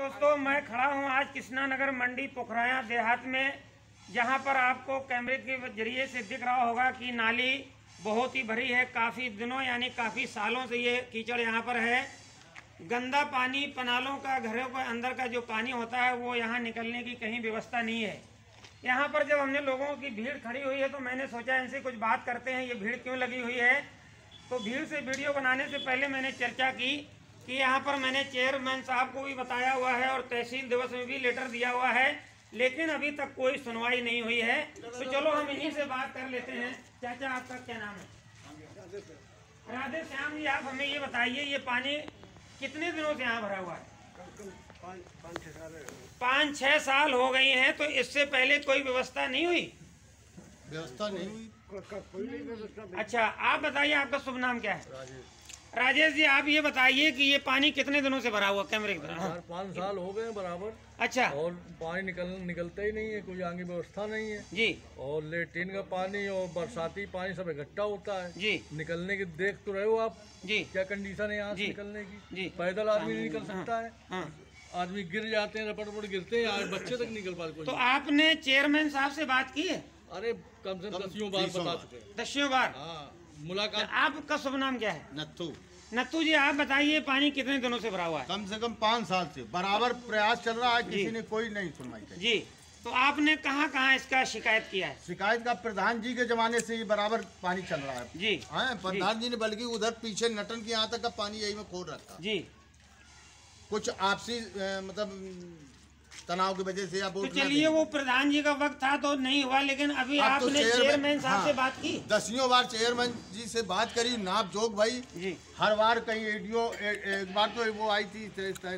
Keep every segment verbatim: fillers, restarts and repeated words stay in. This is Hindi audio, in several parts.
दोस्तों, मैं खड़ा हूं आज कृष्णा नगर मंडी पोखराया देहात में, जहां पर आपको कैमरे के जरिए से दिख रहा होगा कि नाली बहुत ही भरी है। काफ़ी दिनों यानी काफ़ी सालों से ये कीचड़ यहां पर है। गंदा पानी, पनालों का, घरों के अंदर का जो पानी होता है वो यहाँ निकलने की कहीं व्यवस्था नहीं है। यहाँ पर जब हमने लोगों की भीड़ खड़ी हुई है तो मैंने सोचा इनसे कुछ बात करते हैं, ये भीड़ क्यों लगी हुई है। तो भीड़ से वीडियो बनाने से पहले मैंने चर्चा की कि यहाँ पर मैंने चेयरमैन साहब को भी बताया हुआ है और तहसील दिवस में भी लेटर दिया हुआ है, लेकिन अभी तक कोई सुनवाई नहीं हुई है। तो चलो हम इन्हीं से बात कर लेते हैं। चाचा, आपका क्या नाम है? राधे श्याम जी, आप हमें ये बताइए, ये पानी कितने दिनों से यहाँ भरा हुआ है? पाँच छः साल हो गई हैं। तो इससे पहले कोई व्यवस्था नहीं हुई? व्यवस्था नहीं हुई। अच्छा, आप बताइए, आपका शुभ नाम क्या है? राजेश जी, आप ये बताइए कि ये पानी कितने दिनों से भरा हुआ? कैमरे की तरह। चार पाँच साल हो गए बराबर। अच्छा। और पानी निकल निकलता ही नहीं है, कोई आगे व्यवस्था नहीं है जी। और लेट्रिन का पानी और बरसाती पानी सब इकट्ठा होता है जी। निकलने की देख तो रहे हो आप जी। क्या कंडीशन है यहाँ से निकलने की। जी। पैदल आदमी नहीं निकल सकता है। हाँ। आदमी गिर जाते हैं, रपट रपट गिरते हैं, आज बच्चे तक निकल पाते। तो आपने चेयरमैन साहब से बात की है? अरे कम से कम दसियों बार बता चुके हैं। दसियों बार? हाँ, मुलाकात। आपका शुभ नाम क्या है? नत्थू। नत्थू जी, आप बताइए, पानी कितने दिनों से भरा हुआ है? कम से कम पाँच साल से बराबर प्रयास चल रहा है, किसी ने कोई नहीं सुनवाई की। जी। तो आपने कहाँ कहाँ इसका शिकायत किया है? शिकायत का प्रधान जी के जमाने से ये बराबर पानी चल रहा है। जी। हाँ, प्रधान जी ने बल्कि उधर पीछे नटन के यहाँ तक का पानी यही में खोल रखा। जी। कुछ आपसी मतलब तनाव की वजह से या तो चलिए, वो प्रधान जी का वक्त था तो नहीं हुआ, लेकिन अभी आपने चेयरमैन साहब से बात की? दसियों बार चेयरमैन जी से बात करी, नाप जोक भाई जी। हर बार कहीं एडीओ, एक बार तो वो आई थी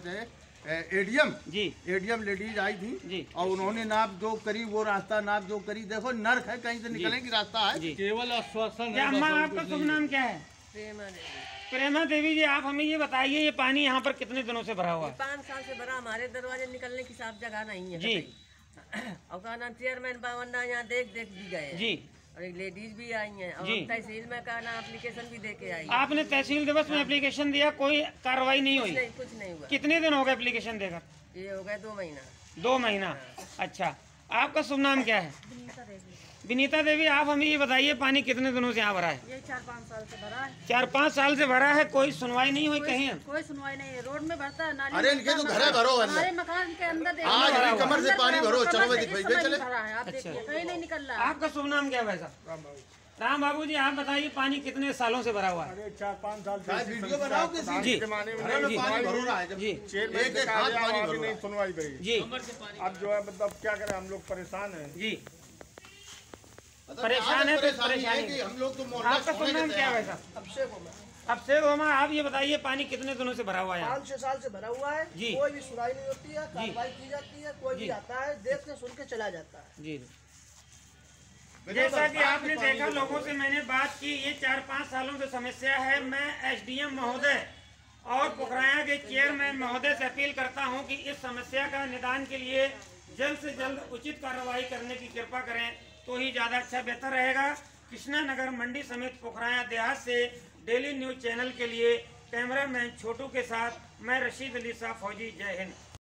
एडीएम जी, एडीएम लेडीज आई थी जी, और उन्होंने नाप जोक करी, वो रास्ता नाप जोक करी। देखो नर्क है, कहीं से निकलने की रास्ता है। केवल आश्वासन। अम्मा, आपका शुभ नाम क्या है? प्रेमा देवी। प्रेमा देवी जी, आप हमें ये बताइए, ये पानी यहाँ पर कितने दिनों से भरा हुआ है? पाँच साल से भरा। हमारे दरवाजे निकलने की साफ जगह नहीं है जी। और का नाम चेयरमैन बावन्ना यहाँ देख देख भी गए जी, और एक लेडीज भी आई हैं और हम तहसील में का नाम एप्लीकेशन भी दे के आई। आपने तहसील दिवस में एप्लीकेशन दिया, कोई कार्रवाई नहीं हुई? नहीं, कुछ नहीं हुआ। कितने दिन हो गए एप्लीकेशन देकर? ये हो गया दो महीना। दो महीना। अच्छा, आपका शुभ नाम क्या है? विनीता देवी। विनीता देवी, आप हमें ये बताइए, पानी कितने दिनों से यहाँ भरा है? ये चार पाँच साल से भरा है। चार पाँच साल से भरा है, कोई सुनवाई नहीं हुई कहीं? कोई सुनवाई नहीं है, रोड में भरता है, नाली। अरे इनके तो घर है, भरो हमारे मकान के अंदर आज भी कमर से पानी भरो। चलो मैं दिखाई चले। आप देखिए, कहीं नहीं निकल रहा। आपका शुभ नाम क्या है वैसा? राम बाबू जी, आप बताइए, पानी कितने सालों से भरा हुआ है? अरे चार पाँच साल से वीडियो बनाओ किसी जी। जमाने में घरों में पानी भरो रहा है जब जी। चेयरमैन एक से एक कहा हाथ गया, पानी वहाँ भरो भी नहीं रहा। सुनवाई गई। जी। अब जो है मतलब क्या करें, हम लोग परेशान हैं जी। मतलब परेशान है तो परेशानी है परेशानी कि हम लोग तो मोहल्ला आपका शुभ नाम क्या है वैसा? अब से गोमा, आप ये बताइए, पानी कितने दिनों से भरा हुआ है? पाँच छह साल से भरा हुआ है। जी। कोई भी सुनाई नहीं होती है, कार्रवाई की जाती है, कोई जी। भी आता है, देख के सुन के चला जाता है। जी। जैसा कि आपने देखा, लोगों से मैंने बात की, ये चार पाँच सालों से समस्या है। मैं एसडीएम महोदय और पोखराया के चेयरमैन महोदय से अपील करता हूं कि इस समस्या का निदान के लिए जल्द से जल्द उचित कार्रवाई करने की कृपा करें, तो ही ज़्यादा अच्छा बेहतर रहेगा। कृष्णा नगर मंडी समेत पोखराया देहात से डेली न्यूज चैनल के लिए कैमरामैन छोटू के साथ मैं रशीद अली शाह फौजी। जय हिंद।